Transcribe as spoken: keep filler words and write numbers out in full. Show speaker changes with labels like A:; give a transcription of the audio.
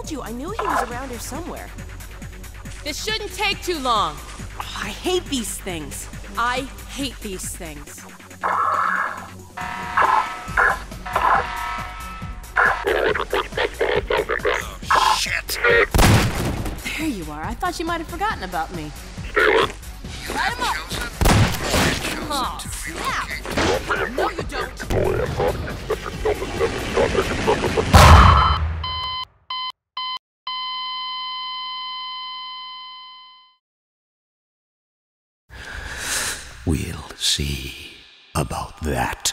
A: told you, I knew he was around here somewhere.
B: This shouldn't take too long.
A: Oh, I hate these things. I hate these things.
C: Oh, shit!
A: There you are. I thought you might have forgotten about me.
C: You
A: Light him up!
C: chosen?
A: Oh, snap! No, you don't.
D: We'll see about that.